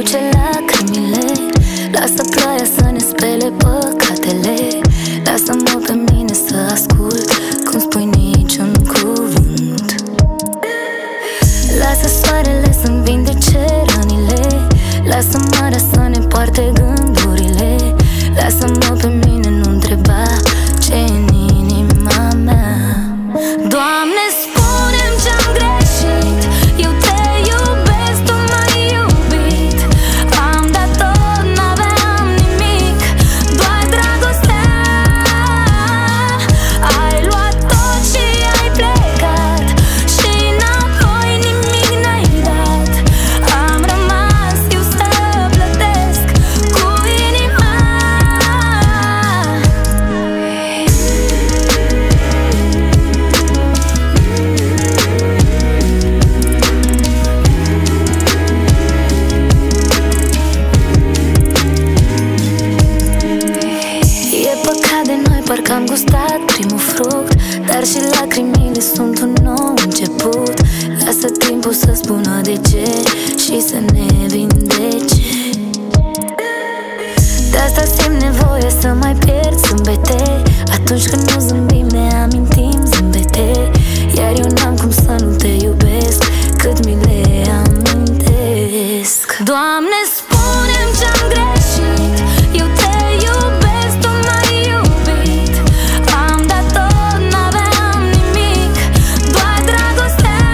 duce lacrimile. Lasă ploaia să ne spele păcatele. Lasă-mă pe mine să ascult, cum spui niciun cuvânt. Lasă soarele să-mi vindece rănile. Lasă marea să ne poarte gândurile. Lasă-mă pe mine, nu întreba ce-e în inima mea. Doamne, spune-mi ce-am greșit. Eu te iubesc, tu m-ai iubit. Am dat tot, n-aveam nimic, doar dragostea. Ai luat tot și ai plecat și înapoi nimic n-ai dat. Am rămas eu să plătesc cu inima. E păcat de noi, parcă am gustat primul fruct, dar și lacrimile sunt un nou început. Lasă timpul să spună de ce și să ne vindece. De asta simt nevoie să mai pierd zâmbete. Atunci când nu zâmbim ne amintim zâmbete. Iar eu n-am cum să nu te iubesc cât mi le amintesc. Doamne, spune-mi ce-am greșit. Eu te iubesc, tu m-ai iubit. Am dat tot, n-aveam nimic, doar dragostea.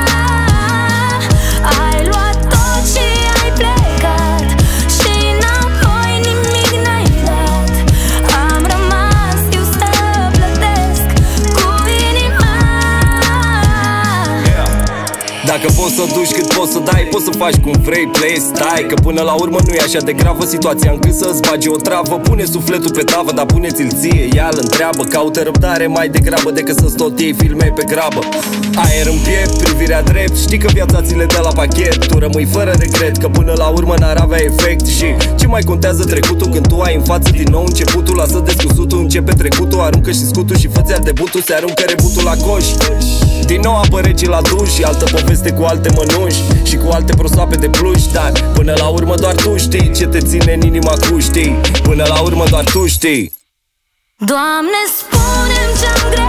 Ai luat tot și ai plecat și înapoi nimic n-ai dat. Am rămas eu să plătesc cu inima. Dacă poți să o duci cât poți să dai, poți să faci cum vrei, play, stai. Că până la urmă nu e așa de gravă situația încât să-ți bagi o travă. Pune sufletul pe tavă, dar pune-ți-l ție, ea îl întreabă. Caută răbdare mai degrabă decât să-ți tot iei filme pe grabă. Aer în piept, privirea drept, știi că viața ți le dă la pachet. Tu rămâi fără regret, că până la urmă n-ar avea efect. Și ce mai contează trecutul când tu ai în față din nou începutul? Lasă descusutul, începe trecutul, aruncă și scutul și fă-ți iar debutul. Se aruncă rebutul la coș. Din nou apă rece la duș și altă poveste cu alte mănuși și cu alte prosoape de pluș. Dar până la urmă doar tu știi ce te ține în inima cu, știi. Până la urmă doar tu știi. Doamne, spune-mi ce-am greșit.